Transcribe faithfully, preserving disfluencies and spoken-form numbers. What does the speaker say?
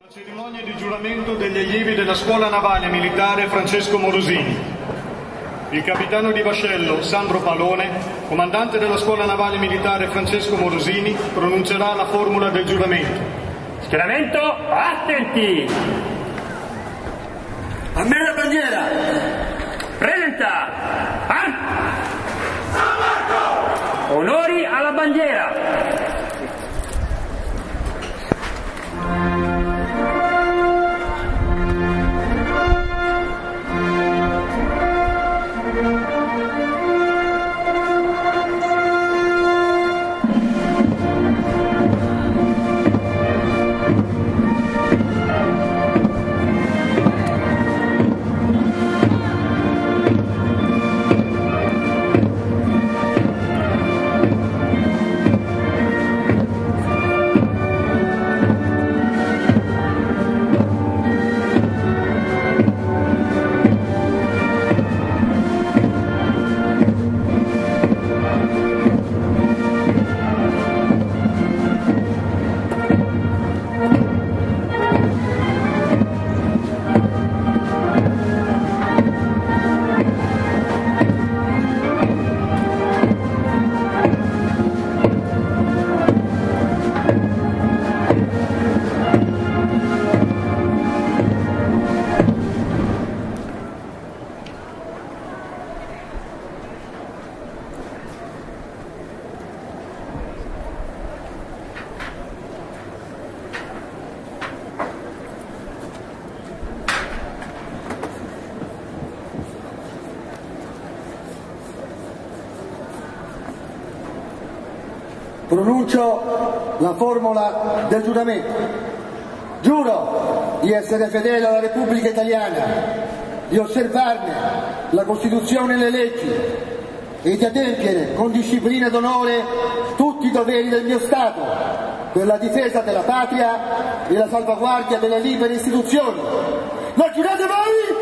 Cerimonia di giuramento degli allievi della Scuola Navale Militare Francesco Morosini. Il capitano di vascello Sandro Palone, comandante della Scuola Navale Militare Francesco Morosini, pronuncerà la formula del giuramento. Schieramento, attenti! A me la bandiera! Presenta! Ah? Onori alla bandiera! Pronuncio la formula del giuramento. Giuro di essere fedele alla Repubblica Italiana, di osservarne la Costituzione e le leggi e di adempiere con disciplina ed onore tutti i doveri del mio Stato per la difesa della patria e la salvaguardia delle libere istituzioni. Lo giurate voi?